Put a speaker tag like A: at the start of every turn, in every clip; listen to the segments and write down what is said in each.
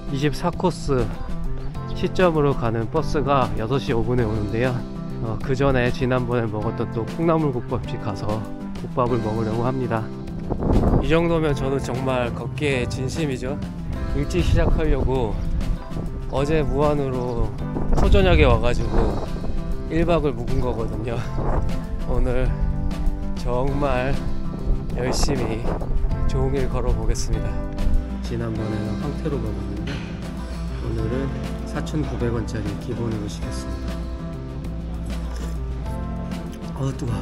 A: 24코스 시점으로 가는 버스가 6시 5분에 오는데요. 그 전에 지난번에 먹었던 또 콩나물국밥집 가서 국밥을 먹으려고 합니다. 이 정도면 저는 정말 걷기에 진심이죠. 일찍 시작하려고 어제 무안으로 소저녁에 와가지고 1박을 묵은 거거든요. 오늘 정말 열심히 종일 걸어보겠습니다. 지난번에는 황태로 먹었는데 오늘은 4,900원짜리 기본으로 시켰습니다. 뜨거워.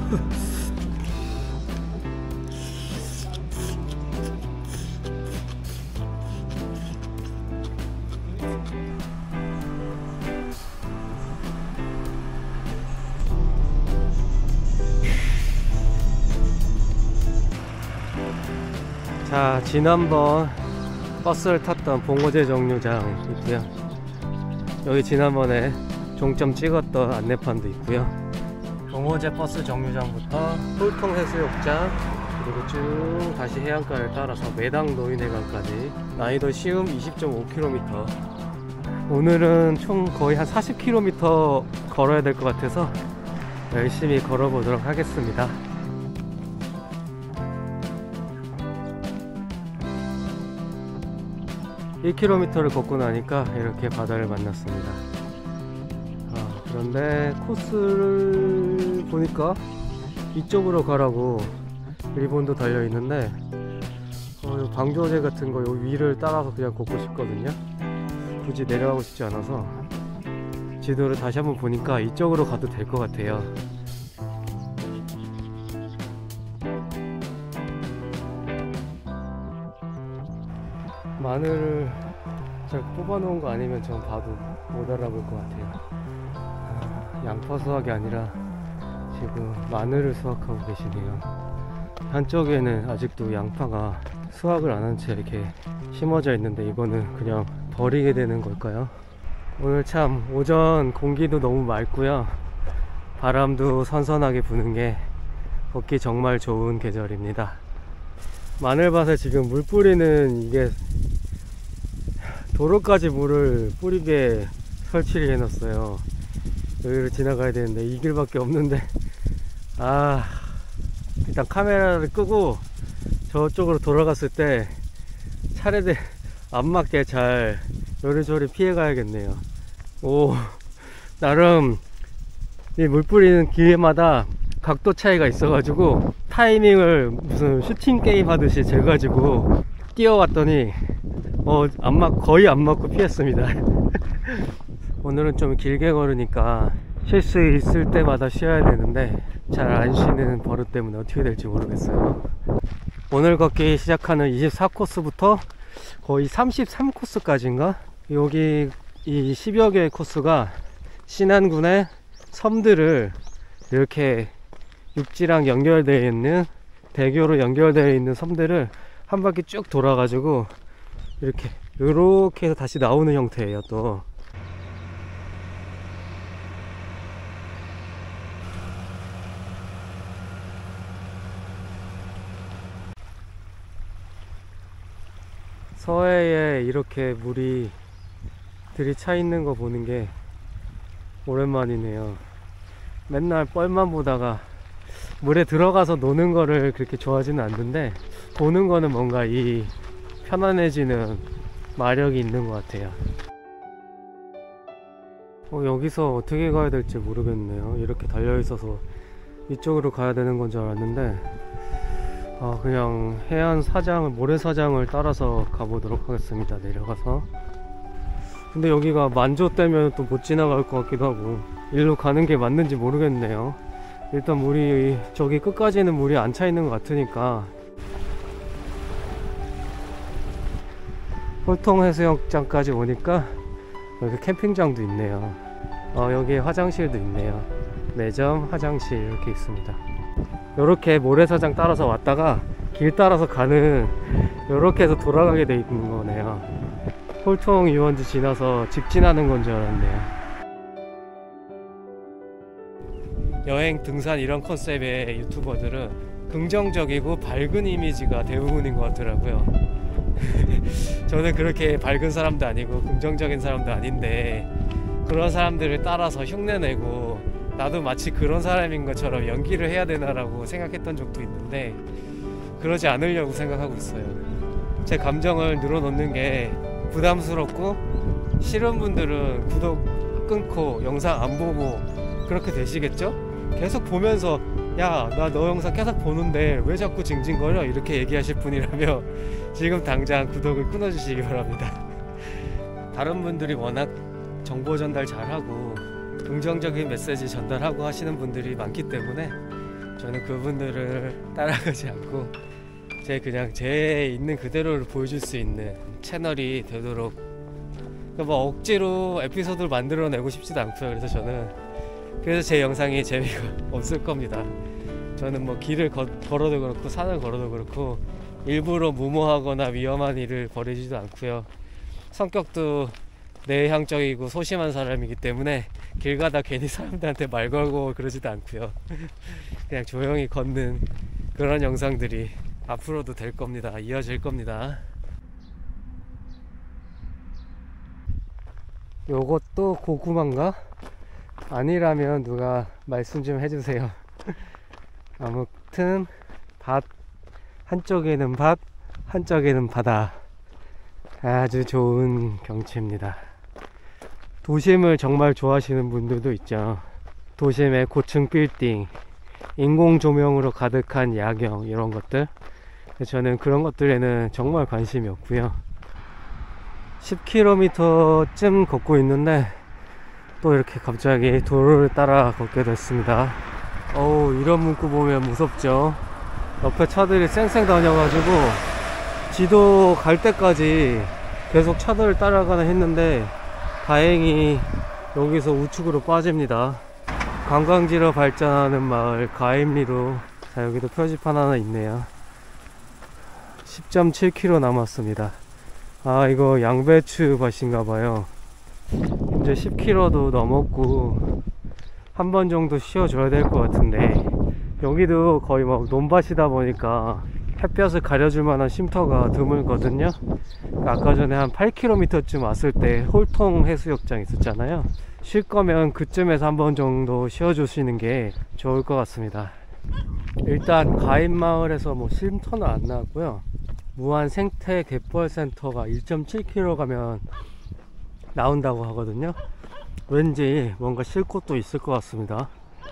A: 자, 지난번 버스를 탔던 봉오제 정류장 있고요. 여기 지난번에 종점 찍었던 안내판도 있고요. 봉오제 버스 정류장부터 홀통해수욕장, 그리고 쭉 다시 해안가를 따라서 매당 노인회관까지 난이도 쉬움 20.5km. 오늘은 총 거의 한 40km 걸어야 될 것 같아서 열심히 걸어보도록 하겠습니다. (1km를) 걷고 나니까 이렇게 바다를 만났습니다. 그런데 코스를 보니까 이쪽으로 가라고 일본도 달려 있는데 방조제 같은 거 요 위를 따라서 그냥 걷고 싶거든요. 굳이 내려가고 싶지 않아서 지도를 다시 한번 보니까 이쪽으로 가도 될 것 같아요. 마늘을 잘 뽑아놓은 거 아니면 전 봐도 못 알아볼 것 같아요. 양파 수확이 아니라 지금 마늘을 수확하고 계시네요. 한쪽에는 아직도 양파가 수확을 안 한 채 이렇게 심어져 있는데 이거는 그냥 버리게 되는 걸까요? 오늘 참 오전 공기도 너무 맑고요. 바람도 선선하게 부는 게 걷기 정말 좋은 계절입니다. 마늘밭에 지금 물 뿌리는 이게 도로까지 물을 뿌리게 설치를 해놨어요. 여기를 지나가야 되는데 이 길밖에 없는데 일단 카메라를 끄고 저쪽으로 돌아갔을 때 차례대 안 맞게 잘 요리조리 피해 가야겠네요. 나름 이 물 뿌리는 기회마다 각도 차이가 있어가지고 타이밍을 무슨 슈팅 게임 하듯이 재가지고 뛰어왔더니 거의 안 맞고 피했습니다. 오늘은 좀 길게 걸으니까 쉴 수 있을 때마다 쉬어야 되는데 잘 안 쉬는 버릇 때문에 어떻게 될지 모르겠어요. 오늘 걷기 시작하는 24코스부터 거의 33코스까지인가? 여기 이 10여 개의 코스가 신안군의 섬들을 이렇게 육지랑 연결되어 있는, 대교로 연결되어 있는 섬들을 한 바퀴 쭉 돌아가지고 이렇게 해서 다시 나오는 형태예요. 또 서해에 이렇게 물이 들이차 있는 거 보는 게 오랜만이네요. 맨날 뻘만 보다가 물에 들어가서 노는 거를 그렇게 좋아하지는 않는데 보는 거는 뭔가 이 편안해지는 마력이 있는 것 같아요. 여기서 어떻게 가야 될지 모르겠네요. 이렇게 달려있어서 이쪽으로 가야 되는 건 줄 알았는데 그냥 해안 사장을, 모래사장을 따라서 가보도록 하겠습니다. 내려가서. 근데 여기가 만조 때면 또 못 지나갈 것 같기도 하고 일로 가는 게 맞는지 모르겠네요. 일단 물이 저기 끝까지는 물이 안 차 있는 것 같으니까 홀통해수욕장까지 오니까 여기 캠핑장도 있네요. 여기에 화장실도 있네요. 매점, 화장실 이렇게 있습니다. 이렇게 모래사장 따라서 왔다가 길 따라서 가는, 이렇게 해서 돌아가게 돼 있는 거네요. 홀통 유원지 지나서 직진하는 건 줄 알았네요. 여행, 등산 이런 컨셉의 유튜버들은 긍정적이고 밝은 이미지가 대부분인 것 같더라고요. 저는 그렇게 밝은 사람도 아니고 긍정적인 사람도 아닌데 그런 사람들을 따라서 흉내내고 나도 마치 그런 사람인 것처럼 연기를 해야 되나라고 생각했던 적도 있는데 그러지 않으려고 생각하고 있어요. 제 감정을 늘어놓는 게 부담스럽고 싫은 분들은 구독 끊고 영상 안 보고 그렇게 되시겠죠? 계속 보면서 야, 나 너 영상 계속 보는데 왜 자꾸 징징거려? 이렇게 얘기하실 분이라면 지금 당장 구독을 끊어주시기 바랍니다. 다른 분들이 워낙 정보 전달 잘하고 긍정적인 메시지 전달하고 하시는 분들이 많기 때문에 저는 그분들을 따라가지 않고 그냥 제 있는 그대로를 보여줄 수 있는 채널이 되도록 뭐 억지로 에피소드를 만들어내고 싶지도 않고요. 그래서 제 영상이 재미가 없을 겁니다. 저는 뭐 길을 걸어도 그렇고 산을 걸어도 그렇고 일부러 무모하거나 위험한 일을 벌이지도 않고요. 성격도 내향적이고 소심한 사람이기 때문에 길 가다 괜히 사람들한테 말 걸고 그러지도 않고요. 그냥 조용히 걷는 그런 영상들이 앞으로도 될 겁니다. 이어질 겁니다. 요것도 고구마인가? 아니라면 누가 말씀 좀 해주세요. 아무튼 밭 한쪽에는 밭 한쪽에는 바다. 아주 좋은 경치입니다. 도심을 정말 좋아하시는 분들도 있죠. 도심의 고층 빌딩, 인공 조명으로 가득한 야경 이런 것들. 저는 그런 것들에는 정말 관심이 없고요. 10km쯤 걷고 있는데 또 이렇게 갑자기 도로를 따라 걷게 됐습니다. 어우, 이런 문구 보면 무섭죠. 옆에 차들이 쌩쌩 다녀가지고 지도 갈 때까지 계속 차들을 따라가나 했는데 다행히 여기서 우측으로 빠집니다. 관광지로 발전하는 마을 가임리로. 자, 여기도 표지판 하나 있네요. 10.7km 남았습니다. 아, 이거 양배추 밭인가봐요. 이제 10km도 넘었고 한 번 정도 쉬어줘야 될 것 같은데 여기도 거의 막 논밭이다 보니까 햇볕을 가려줄 만한 쉼터가 드물거든요. 아까 전에 한 8km쯤 왔을 때 홀통 해수욕장 있었잖아요. 쉴 거면 그쯤에서 한 번 정도 쉬어주시는 게 좋을 것 같습니다. 일단 가임마을에서 뭐 쉼터는 안 나왔고요. 무안 생태 갯벌센터가 1.7km 가면 나온다고 하거든요. 왠지 뭔가 쉴 곳도 있을 것 같습니다.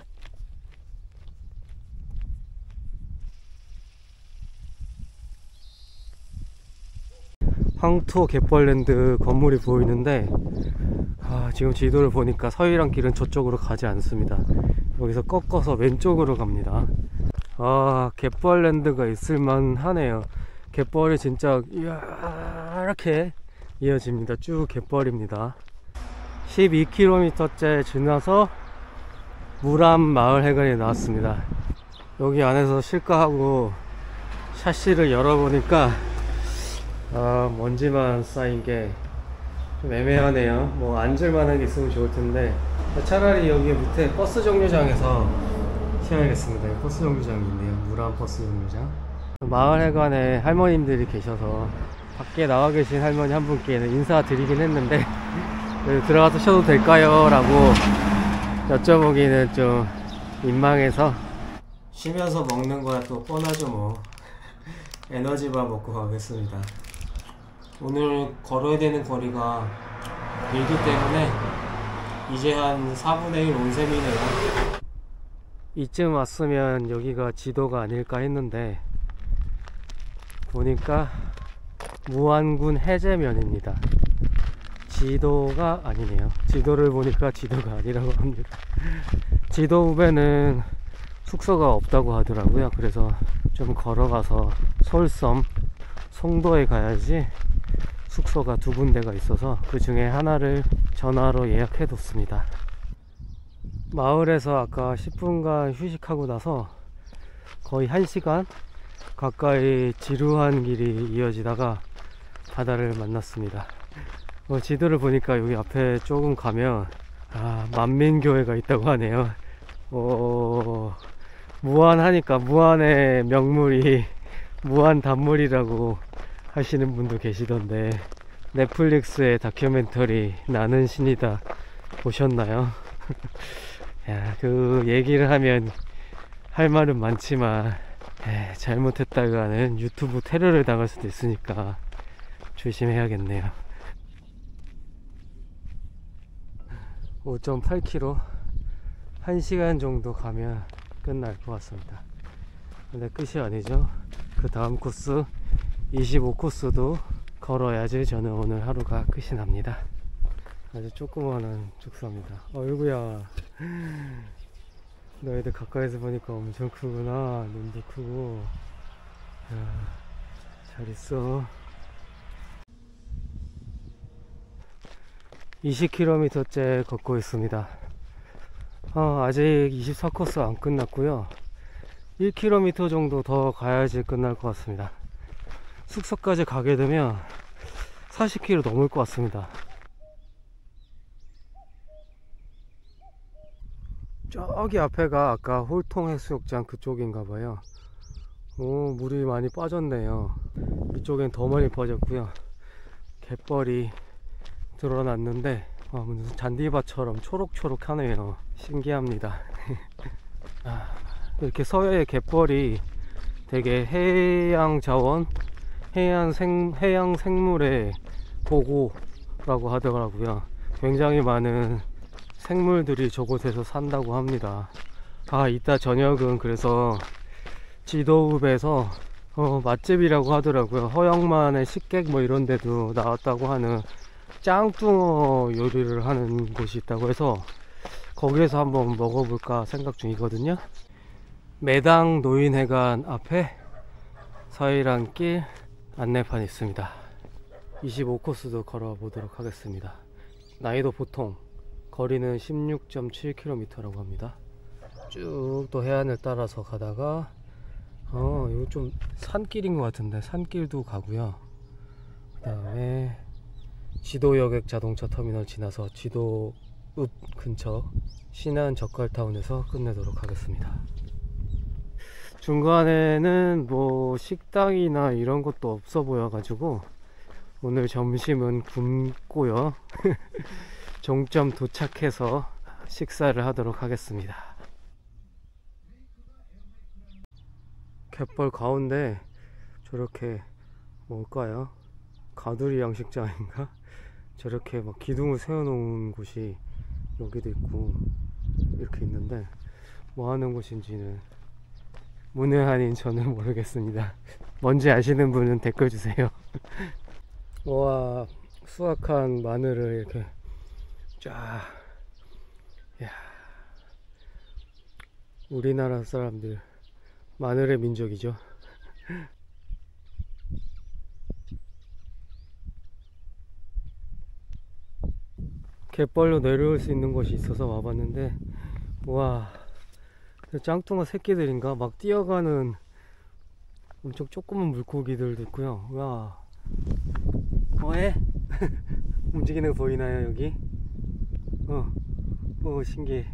A: 황토 갯벌랜드 건물이 보이는데 지금 지도를 보니까 서해안길은 저쪽으로 가지 않습니다. 여기서 꺾어서 왼쪽으로 갑니다. 갯벌랜드가 있을만 하네요. 갯벌이 진짜 이렇게 이어집니다. 쭉 갯벌입니다. 12km째 지나서 무람 마을회관에 나왔습니다. 여기 안에서 쉴까 하고 샤시를 열어보니까 먼지만 쌓인 게 좀 애매하네요. 뭐 앉을 만한 게 있으면 좋을 텐데 차라리 여기 밑에 버스 정류장에서 쉬어야겠습니다. 버스 정류장이 있네요. 무람 버스 정류장. 마을회관에 할머님들이 계셔서 밖에 나와 계신 할머니 한 분께는 인사드리긴 했는데 들어가서 쉬어도 될까요? 라고 여쭤보기는 좀 민망해서 쉬면서 먹는 거야 또 뻔하죠 뭐. 에너지바 먹고 가겠습니다. 오늘 걸어야 되는 거리가 길기 때문에 이제 한 4분의 1 온 셈이네요. 이쯤 왔으면 여기가 지도가 아닐까 했는데 보니까 무안군 해제면입니다. 지도가 아니네요. 지도를 보니까 지도가 아니라고 합니다. 지도 후에는 숙소가 없다고 하더라고요. 그래서 좀 걸어가서 솔섬, 송도에 가야지 숙소가 2군데가 있어서 그 중에 하나를 전화로 예약해 뒀습니다. 마을에서 아까 10분간 휴식하고 나서 거의 1시간 가까이 지루한 길이 이어지다가 바다를 만났습니다. 지도를 보니까 여기 앞에 조금 가면 만민교회가 있다고 하네요. 무안 하니까 무안의 명물이 무안 단물이라고 하시는 분도 계시던데, 넷플릭스의 다큐멘터리 나는 신이다 보셨나요? 야, 그 얘기를 하면 할 말은 많지만 잘못했다가는 유튜브 테러를 당할 수도 있으니까 조심해야겠네요. 5.8km 1시간 정도 가면 끝날 것 같습니다. 근데 끝이 아니죠. 그 다음 코스 25코스도 걸어야지 저는 오늘 하루가 끝이 납니다. 아주 조그마한 축사입니다. 어이구야, 너희들 가까이서 보니까 엄청 크구나. 눈도 크고. 야, 잘 있어. 20km째 걷고 있습니다. 아직 24코스 안 끝났고요. 1km 정도 더 가야지 끝날 것 같습니다. 숙소까지 가게 되면 40km 넘을 것 같습니다. 저기 앞에가 아까 홀통 해수욕장 그쪽인가 봐요. 오, 물이 많이 빠졌네요. 이쪽엔 더 많이 빠졌고요. 갯벌이 드러났는데 무슨 잔디밭처럼 초록초록하네요. 신기합니다. 이렇게 서해의 갯벌이 되게 해양 자원, 해양 생물의 보고라고 하더라고요. 굉장히 많은 생물들이 저곳에서 산다고 합니다. 이따 저녁은 그래서 지도읍에서 맛집이라고 하더라고요. 허영만의 식객 뭐 이런 데도 나왔다고 하는 짱뚱어 요리를 하는 곳이 있다고 해서 거기에서 한번 먹어볼까 생각 중이거든요. 매당 노인회관 앞에 서해랑길 안내판 있습니다. 25코스도 걸어보도록 하겠습니다. 난이도 보통, 거리는 16.7km라고 합니다. 쭉 또 해안을 따라서 가다가 이거 좀 산길인 것 같은데 산길도 가고요. 그 다음에 지도여객 자동차 터미널 지나서 지도읍 근처 신안 젓갈타운에서 끝내도록 하겠습니다. 중간에는 뭐 식당이나 이런 것도 없어 보여 가지고 오늘 점심은 굶고요. 종점 도착해서 식사를 하도록 하겠습니다. 갯벌 가운데 저렇게 뭘까요? 가두리 양식장인가? 저렇게 막 기둥을 세워놓은 곳이 여기도 있고 이렇게 있는데 뭐 하는 곳인지는 문외한인 저는 모르겠습니다. 뭔지 아시는 분은 댓글 주세요. 와, 수확한 마늘을 이렇게 쫙. 야, 우리나라 사람들 마늘의 민족이죠. 갯벌로 내려올 수 있는 곳이 있어서 와봤는데, 와, 짱뚱어 새끼들인가 막 뛰어가는 엄청 조그만 물고기들도 있고요. 와, 뭐해? 움직이는 거 보이나요 여기? 신기해.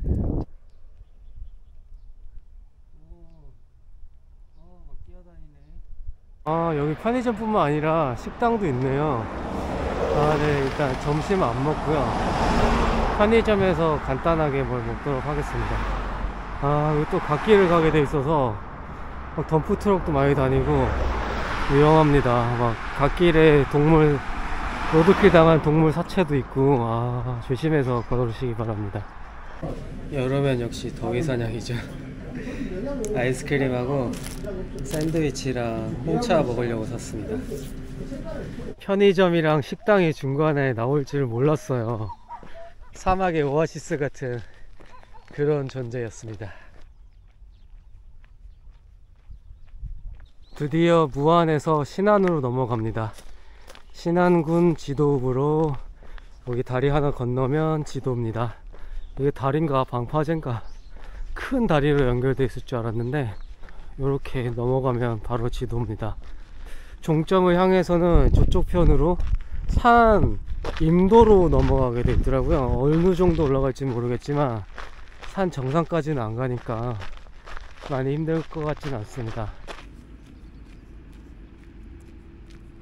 A: 여기 편의점뿐만 아니라 식당도 있네요. 네, 일단 점심은 안 먹고요. 편의점에서 간단하게 뭘 먹도록 하겠습니다. 여기 또 갓길을 가게 돼 있어서 막 덤프트럭도 많이 다니고 위험합니다. 막 갓길에 동물 로드킬 당한 동물 사체도 있고 조심해서 걸으시기 바랍니다. 여름엔 역시 더위 사냥이죠. 아이스크림하고 샌드위치랑 홍차 먹으려고 샀습니다. 편의점이랑 식당이 중간에 나올 줄 몰랐어요. 사막의 오아시스 같은 그런 존재였습니다. 드디어 무안에서 신안으로 넘어갑니다. 신안군 지도읍으로 여기 다리 하나 건너면 지도입니다. 이게 다리인가 방파제인가 큰 다리로 연결되어 있을 줄 알았는데 이렇게 넘어가면 바로 지도입니다. 종점을 향해서는 저쪽 편으로 산 임도로 넘어가게 되어 있더라고요. 어느 정도 올라갈지 모르겠지만 산 정상까지는 안 가니까 많이 힘들 것 같지는 않습니다.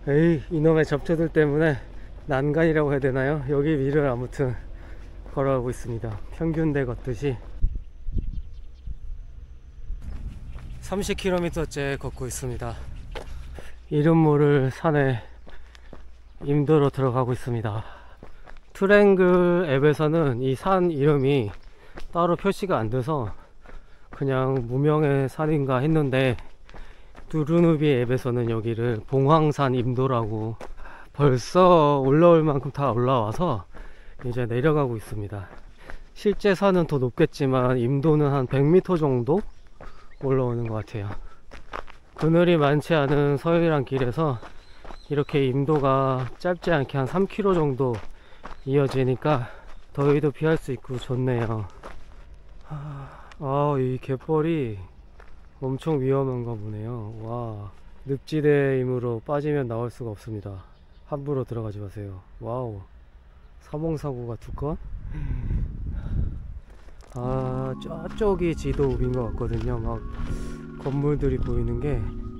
A: 에이, 이놈의 접초들 때문에 난간이라고 해야 되나요? 여기 위를 아무튼 걸어가고 있습니다. 평균대 걷듯이 30km째 걷고 있습니다. 이름 모를 산에 임도로 들어가고 있습니다. 트랭글 앱에서는 이 산 이름이 따로 표시가 안 돼서 그냥 무명의 산인가 했는데, 두루누비 앱에서는 여기를 봉황산 임도라고, 벌써 올라올 만큼 다 올라와서 이제 내려가고 있습니다. 실제 산은 더 높겠지만 임도는 한 100m 정도 올라오는 것 같아요. 그늘이 많지 않은 서해안 길에서 이렇게 임도가 짧지 않게 한 3km 정도 이어지니까 더위도 피할 수 있고 좋네요. 이 갯벌이 엄청 위험한가 보네요. 와, 늪지대이므로 빠지면 나올 수가 없습니다. 함부로 들어가지 마세요. 와우, 사망사고가 2건? 저쪽이 지도읍인 것 같거든요. 막 건물들이 보이는 게.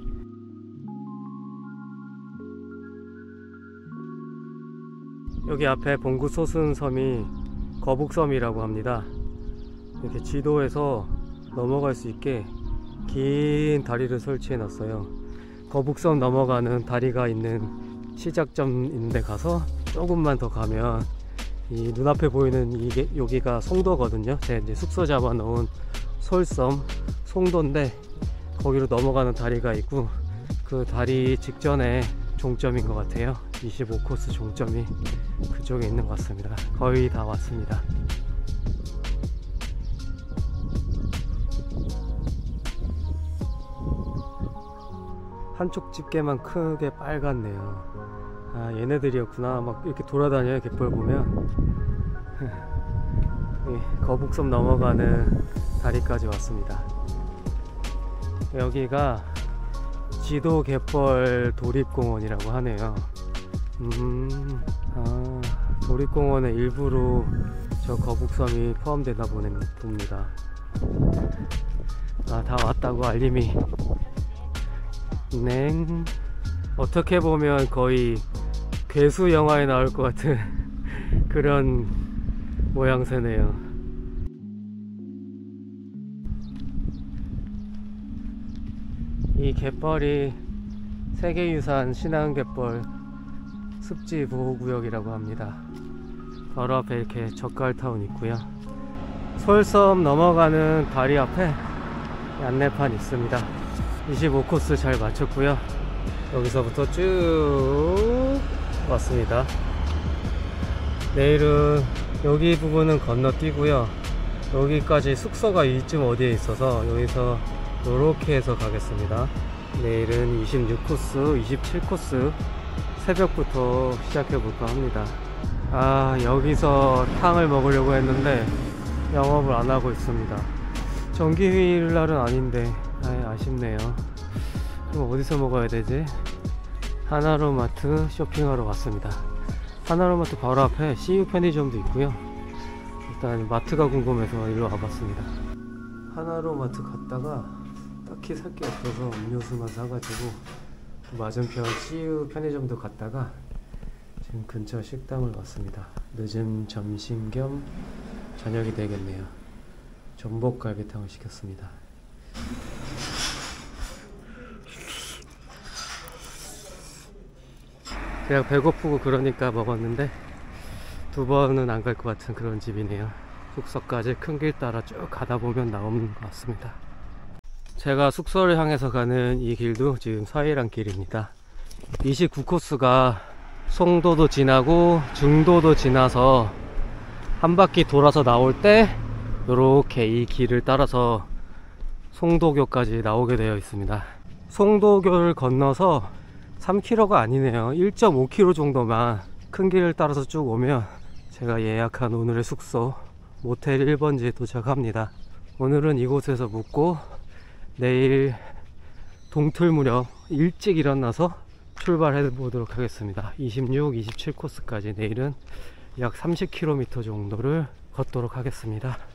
A: 여기 앞에 봉구 소순섬이 거북섬이라고 합니다. 이렇게 지도에서 넘어갈 수 있게 긴 다리를 설치해 놨어요. 거북섬 넘어가는 다리가 있는 시작점인데 가서 조금만 더 가면 이 눈앞에 보이는 여기가 송도거든요. 제 이제 숙소 잡아 놓은 솔섬 송도인데, 거기로 넘어가는 다리가 있고, 그 다리 직전에 종점인 것 같아요. 25코스 종점이 그쪽에 있는 것 같습니다. 거의 다 왔습니다. 한쪽 집게만 크게 빨갛네요. 얘네들이었구나. 막 이렇게 돌아다녀요, 갯벌 보면. 거북섬 넘어가는 다리까지 왔습니다. 여기가 지도 갯벌 도립공원이라고 하네요. 도립공원의 일부로 저 거북섬이 포함되나 봅니다. 다 왔다고 알림이. 냉. 어떻게 보면 거의 괴수 영화에 나올 것 같은 그런 모양새네요. 이 갯벌이 세계유산 신안갯벌 습지보호구역이라고 합니다. 바로 앞에 이렇게 젓갈타운 있고요. 솔섬 넘어가는 다리 앞에 안내판 있습니다. 25코스 잘 마쳤고요. 여기서부터 쭉 왔습니다. 내일은 여기 부분은 건너뛰고요. 여기까지 숙소가 이쯤 어디에 있어서 여기서 요렇게 해서 가겠습니다. 내일은 26코스, 27코스 새벽부터 시작해 볼까 합니다. 여기서 탕을 먹으려고 했는데 영업을 안 하고 있습니다. 정기휴일날은 아닌데 아쉽네요. 그럼 어디서 먹어야 되지? 하나로마트 쇼핑하러 왔습니다. 하나로마트 바로 앞에 CU 편의점도 있고요. 일단 마트가 궁금해서 일로 와봤습니다. 하나로마트 갔다가 딱히 살 게 없어서 음료수만 사가지고 맞은편 CU 편의점도 갔다가 지금 근처 식당을 왔습니다. 늦은 점심 겸 저녁이 되겠네요. 전복갈비탕을 시켰습니다. 그냥 배고프고 그러니까 먹었는데 2번은 안 갈 것 같은 그런 집이네요. 숙소까지 큰 길 따라 쭉 가다 보면 나오는 것 같습니다. 제가 숙소를 향해서 가는 이 길도 지금 서해안 길입니다. 29코스가 송도도 지나고 중도도 지나서 한 바퀴 돌아서 나올 때 요렇게 이 길을 따라서 송도교까지 나오게 되어 있습니다. 송도교를 건너서 3km가 아니네요. 1.5km 정도만 큰 길을 따라서 쭉 오면 제가 예약한 오늘의 숙소 모텔 1번지에 도착합니다. 오늘은 이곳에서 묵고 내일 동틀 무렵 일찍 일어나서 출발해 보도록 하겠습니다. 26, 27코스까지 내일은 약 30km 정도를 걷도록 하겠습니다.